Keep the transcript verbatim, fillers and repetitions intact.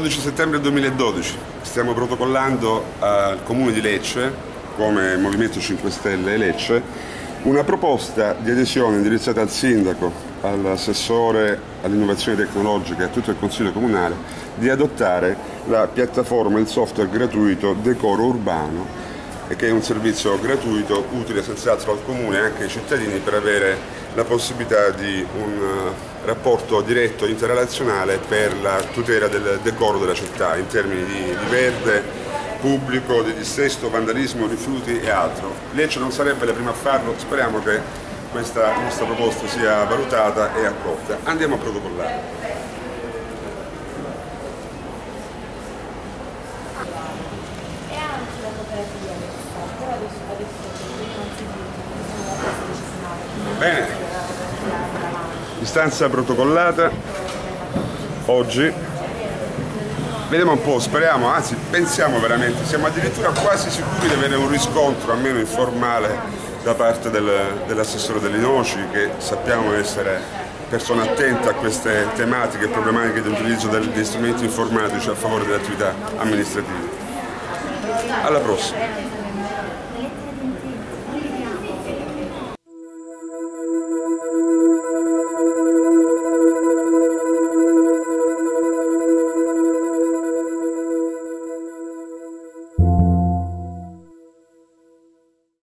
dodici settembre duemiladodici stiamo protocollando al Comune di Lecce, come Movimento cinque Stelle Lecce, una proposta di adesione indirizzata al sindaco, all'assessore all'innovazione tecnologica e a tutto il Consiglio Comunale di adottare la piattaforma, il software gratuito Decoro Urbano, che è un servizio gratuito utile senz'altro al Comune e anche ai cittadini per avere la possibilità di un rapporto diretto e interrelazionale per la tutela del decoro della città in termini di, di verde pubblico, di dissesto, vandalismo, rifiuti e altro. Lecce non sarebbe la prima a farlo, speriamo che questa nostra proposta sia valutata e accolta. Andiamo a protocollare. Bene, istanza protocollata oggi, vediamo un po', speriamo, anzi pensiamo veramente, siamo addirittura quasi sicuri di avere un riscontro, almeno informale, da parte del, dell'assessore delle Noci, che sappiamo essere persona attenta a queste tematiche e problematiche dell'utilizzo degli strumenti informatici a favore delle attività amministrative. Alla prossima!